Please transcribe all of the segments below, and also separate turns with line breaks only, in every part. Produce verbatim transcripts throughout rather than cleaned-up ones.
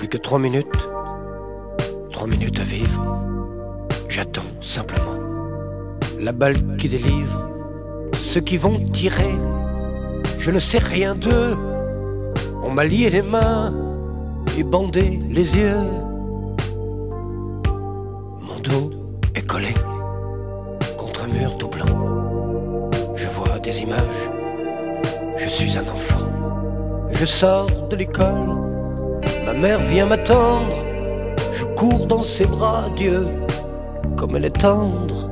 Plus que trois minutes, trois minutes à vivre. J'attends simplement la balle qui délivre. Ceux qui vont tirer, je ne sais rien d'eux. On m'a lié les mains et bandé les yeux. Mon dos est collé contre un mur tout blanc. Je vois des images, je suis un enfant. Je sors de l'école, ma mère vient m'attendre. Je cours dans ses bras, Dieu, comme elle est tendre.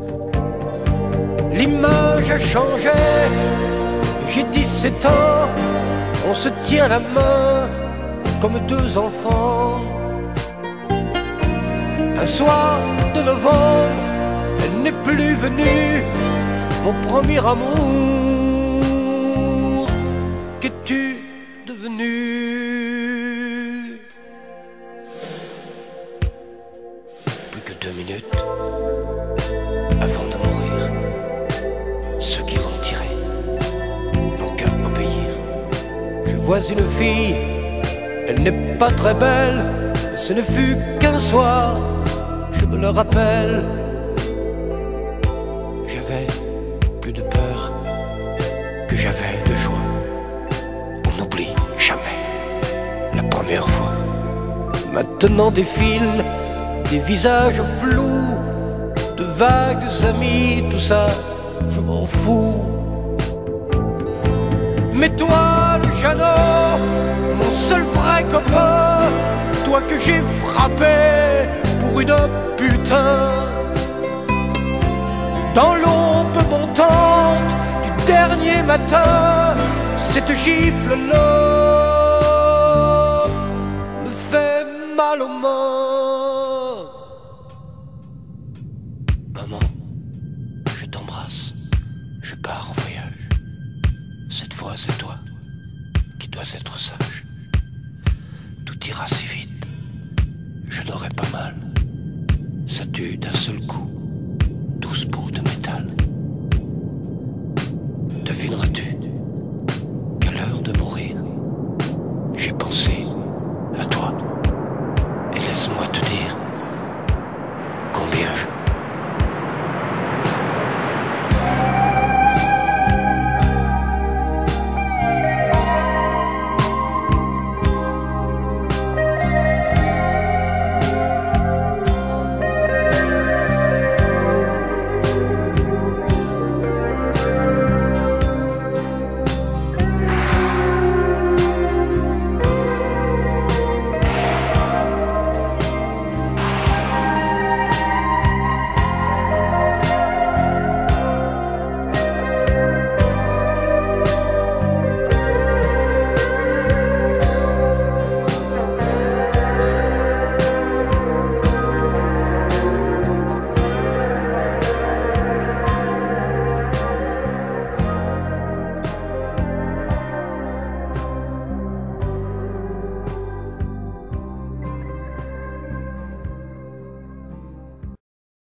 L'image a changé, j'ai dix-sept ans. On se tient la main comme deux enfants. Un soir de novembre, elle n'est plus venue. Mon premier amour, qu'es-tu devenu? Plus que deux minutes avant de mourir. Ceux qui vont tirer n'ont qu'à obéir. Je vois une fille, elle n'est pas très belle. Ce ne fut qu'un soir, je me le rappelle. J'avais plus de peur que j'avais de joie. On n'oublie jamais la première fois. Maintenant défilent des visages flous, de vagues amis, tout ça, je m'en fous. Mais toi, le Jeannot, mon seul vrai copain, toi que j'ai frappé pour une putain. Dans l'aube montante du dernier matin, cette gifle-là me fait mal aux mains. Maman, je t'embrasse, je pars en voyage. Cette fois c'est toi qui dois être sage. Tout ira si vite, je n'aurai pas mal. Ça tue d'un seul coup, douze bouts de métal. Devineras-tu qu'à l'heure de mourir, j'ai pensé à toi. Et laisse-moi te dire combien je